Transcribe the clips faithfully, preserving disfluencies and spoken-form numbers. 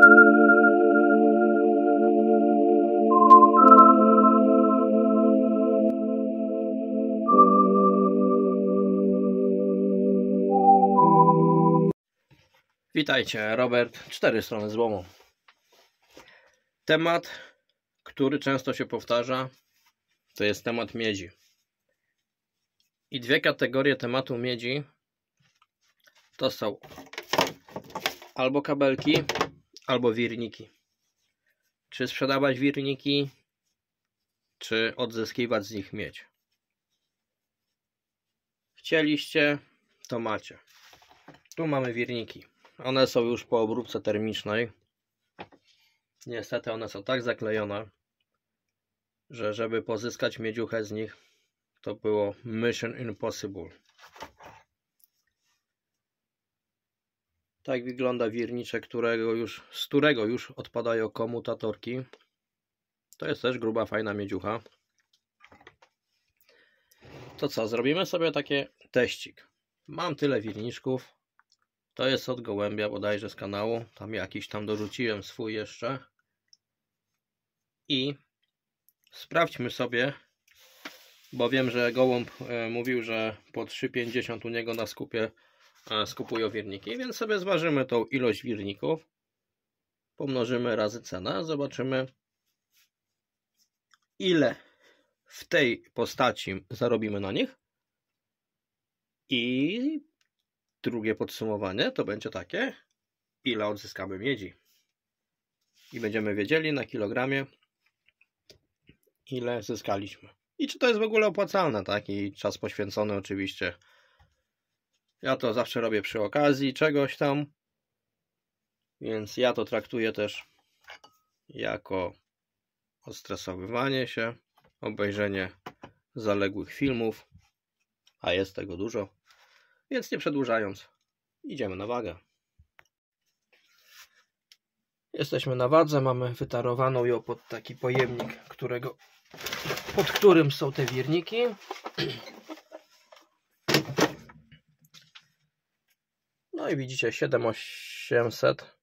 Witajcie, Robert, cztery strony złomu. Temat, który często się powtarza, to jest temat miedzi. I dwie kategorie tematu miedzi to są albo kabelki, albo wirniki. Czy sprzedawać wirniki, czy odzyskiwać z nich miedź. Chcieliście, to macie. Tu mamy wirniki. One są już po obróbce termicznej. Niestety one są tak zaklejone, że żeby pozyskać miedziuchę z nich, to było mission impossible. Tak wygląda wirniczek, którego już, z którego już odpadają komutatorki. To jest też gruba, fajna miedziucha. To co, zrobimy sobie taki teścik. Mam tyle wirniczków. To jest od gołębia bodajże z kanału. Tam jakiś tam dorzuciłem swój jeszcze. I sprawdźmy sobie, bo wiem, że gołąb e, mówił, że po trzy pięćdziesiąt u niego na skupie e, skupują wirniki, więc sobie zważymy tą ilość wirników, pomnożymy razy cenę, zobaczymy, ile w tej postaci zarobimy na nich. I drugie podsumowanie to będzie takie, ile odzyskamy miedzi. I będziemy wiedzieli na kilogramie, ile zyskaliśmy. I czy to jest w ogóle opłacalne, tak? I czas poświęcony oczywiście. Ja to zawsze robię przy okazji czegoś tam. Więc ja to traktuję też jako odstresowywanie się, obejrzenie zaległych filmów, a jest tego dużo. Więc nie przedłużając, idziemy na wagę. Jesteśmy na wadze, mamy wytarowaną ją pod taki pojemnik, którego, pod którym są te wirniki. No i widzicie, siedem tysięcy osiemset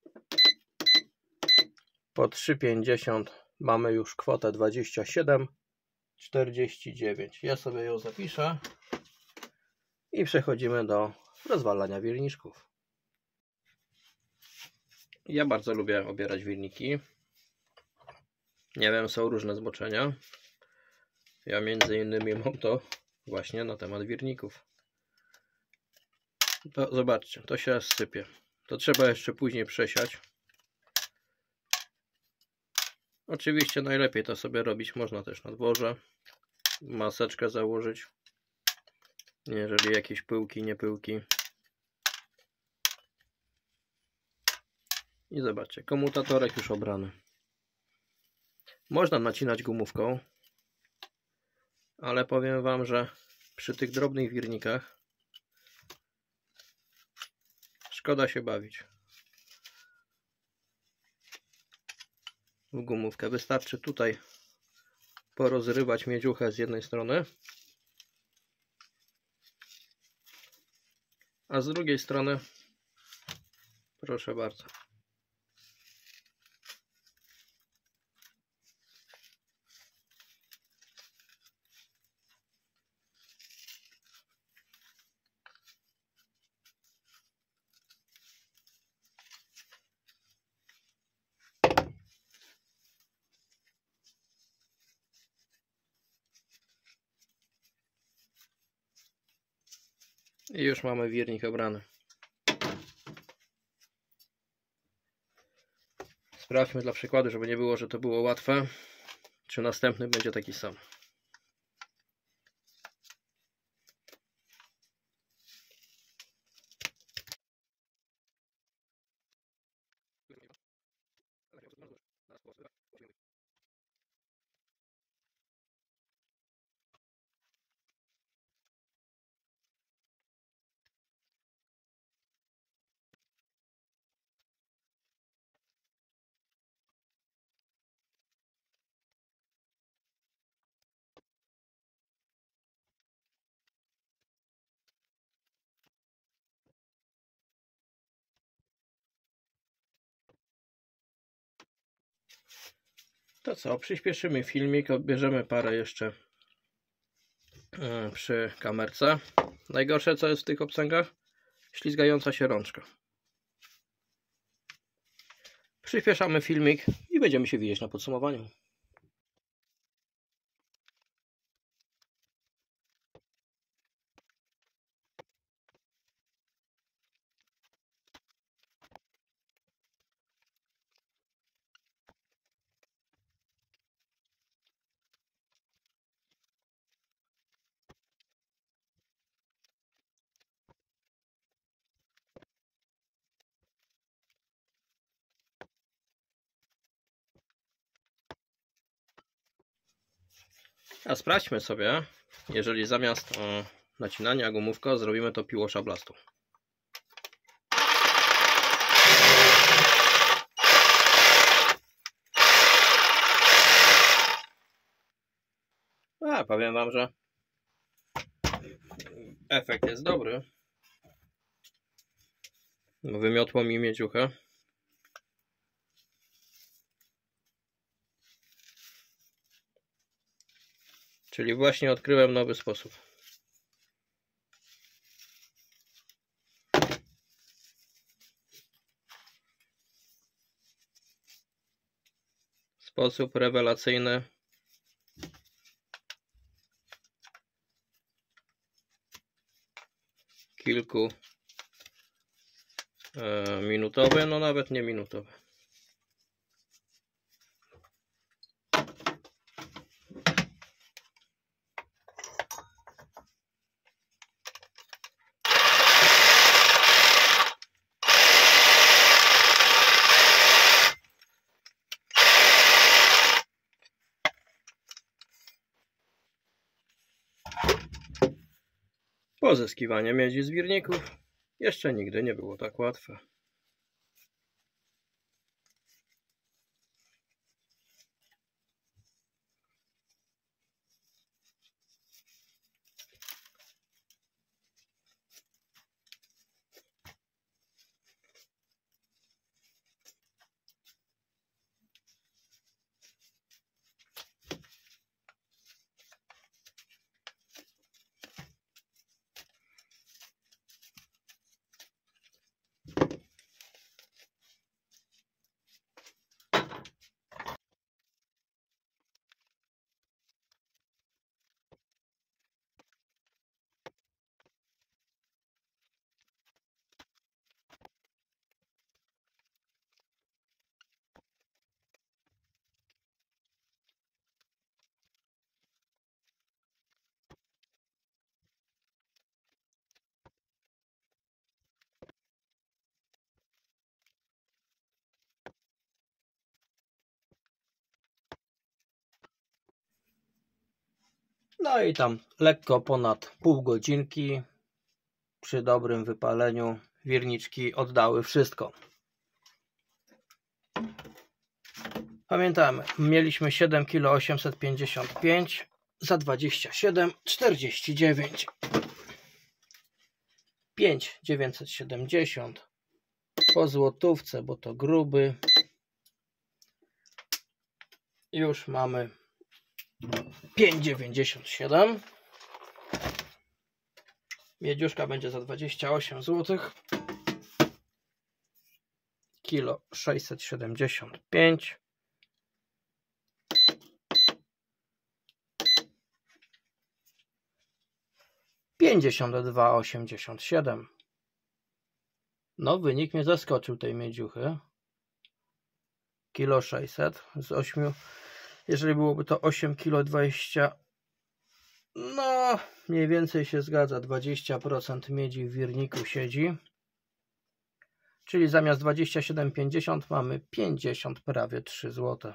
po trzy pięćdziesiąt mamy już kwotę dwadzieścia siedem czterdzieści dziewięć. Ja sobie ją zapiszę i przechodzimy do rozwalania wirniczków. Ja bardzo lubię obierać wirniki. Nie wiem, są różne zboczenia. Ja między innymi mam to właśnie na temat wirników. To zobaczcie, to się sypie. To trzeba jeszcze później przesiać. Oczywiście najlepiej to sobie robić można też na dworze. Maseczkę założyć. Jeżeli jakieś pyłki, nie pyłki. I zobaczcie, komutatorek już obrany. Można nacinać gumówką, ale powiem wam, że przy tych drobnych wirnikach szkoda się bawić w gumówkę. Wystarczy tutaj porozrywać miedziuchę z jednej strony, a z drugiej strony proszę bardzo. I już mamy wirnik obrany. Sprawdźmy dla przykładu, żeby nie było, że to było łatwe, czy następny będzie taki sam. To co, przyspieszymy filmik, odbierzemy parę jeszcze przy kamerce. Najgorsze co jest w tych obcęgach? Ślizgająca się rączka. Przyspieszamy filmik i będziemy się widzieć na podsumowaniu. A sprawdźmy sobie, jeżeli zamiast o, nacinania gumówką zrobimy to piłą szablastą. A, powiem wam, że efekt jest dobry. Wymiotło mi miedziuchę. Czyli właśnie odkryłem nowy sposób. Sposób rewelacyjny. Kilku e, minutowy, no nawet nie minutowy. Pozyskiwanie miedzi z wirników jeszcze nigdy nie było tak łatwe. No i tam lekko ponad pół godzinki przy dobrym wypaleniu wirniczki oddały wszystko. Pamiętamy, mieliśmy siedem kilo osiemset pięćdziesiąt pięć za dwadzieścia siedem czterdzieści dziewięć. pięć tysięcy dziewięćset siedemdziesiąt po złotówce, bo to gruby. Już mamy pięć dziewięćdziesiąt siedem. Miedziuszka będzie za dwadzieścia osiem złotych. Kilo sześćset siedemdziesiąt pięć. pięćdziesiąt dwa osiemdziesiąt siedem. No, wynik mnie zaskoczył tej miedziuchy. Kilo sześćset z ośmiu. Jeżeli byłoby to osiem kilo dwadzieścia, no mniej więcej się zgadza. dwadzieścia procent miedzi w wirniku siedzi. Czyli zamiast dwadzieścia siedem pięćdziesiąt mamy pięćdziesiąt, prawie trzy złote.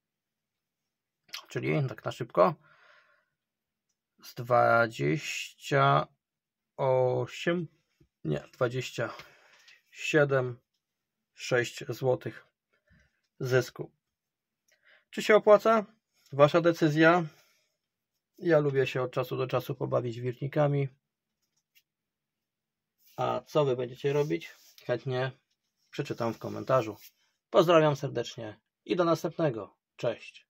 Czyli tak na szybko. Z dwadzieścia osiem, nie, dwadzieścia siedem, sześć złotych zysku. Czy się opłaca? Wasza decyzja. Ja lubię się od czasu do czasu pobawić wirnikami. A co wy będziecie robić? Chętnie przeczytam w komentarzu. Pozdrawiam serdecznie i do następnego. Cześć.